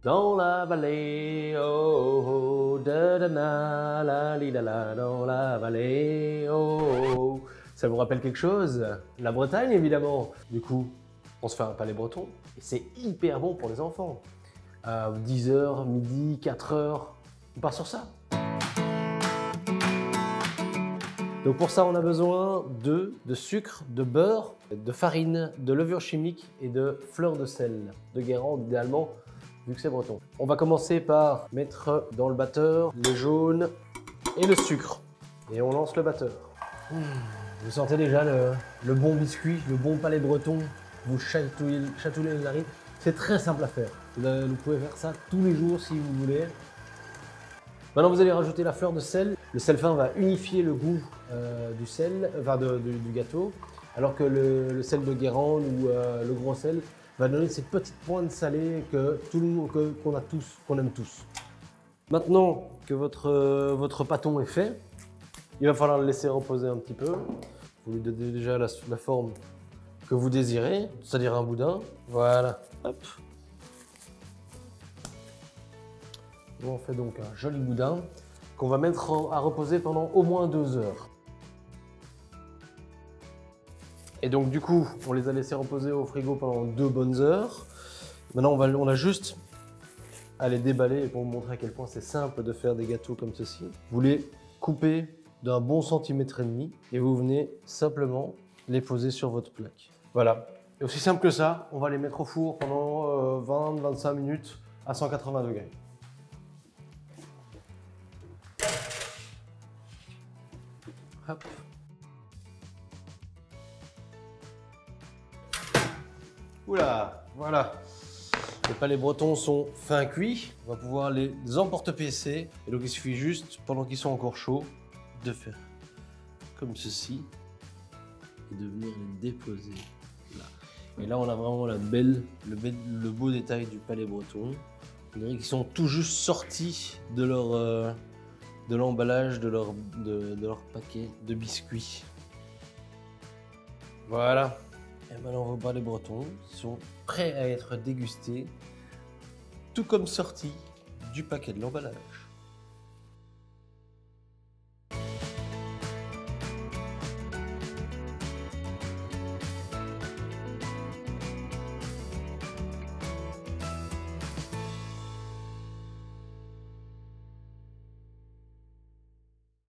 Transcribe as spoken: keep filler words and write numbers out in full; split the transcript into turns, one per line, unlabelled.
Dans la vallée, oh, oh, da da na, la li la la, dans la vallée, oh, oh. Ça vous rappelle quelque chose? La Bretagne, évidemment. Du coup, on se fait un palais breton et c'est hyper bon pour les enfants. À dix heures, midi, quatre heures, on part sur ça. Donc pour ça, on a besoin de, de sucre, de beurre, de farine, de levure chimique et de fleur de sel, de Guérande idéalement, vu que c'est breton. On va commencer par mettre dans le batteur le jaune et le sucre. Et on lance le batteur. Mmh, vous sentez déjà le, le bon biscuit, le bon palais breton, vous chatouillez, chatouillez les narines. C'est très simple à faire. Vous, vous pouvez faire ça tous les jours si vous voulez. Maintenant, vous allez rajouter la fleur de sel. Le sel fin va unifier le goût euh, du sel, enfin de, de, du gâteau, alors que le, le sel de Guérande ou euh, le gros sel va donner ces petites pointes salées que tout le monde, que, qu'on a tous, qu'on aime tous. Maintenant que votre, euh, votre pâton est fait, il va falloir le laisser reposer un petit peu. Vous lui donnez déjà la, la forme que vous désirez, c'est-à-dire un boudin. Voilà. Hop. On fait donc un joli boudin qu'on va mettre à reposer pendant au moins deux heures. Et donc du coup, on les a laissés reposer au frigo pendant deux bonnes heures. Maintenant, on, va, on a juste à les déballer pour vous montrer à quel point c'est simple de faire des gâteaux comme ceci. Vous les coupez d'un bon centimètre et demi et vous venez simplement les poser sur votre plaque. Voilà. Et aussi simple que ça, on va les mettre au four pendant vingt à vingt-cinq minutes à cent quatre-vingts degrés. Hop. Oula, voilà. Les palais bretons sont fin cuits. On va pouvoir les emporte-piécer. Et donc il suffit juste, pendant qu'ils sont encore chauds, de faire comme ceci et de venir les déposer là. Et là, on a vraiment la belle, le, bel, le beau détail du palais breton. On dirait qu'ils sont tout juste sortis de leur euh, de l'emballage de leur, de, de leur paquet de biscuits. Voilà. Et maintenant, vos palais bretons sont prêts à être dégustés, tout comme sortis du paquet de l'emballage.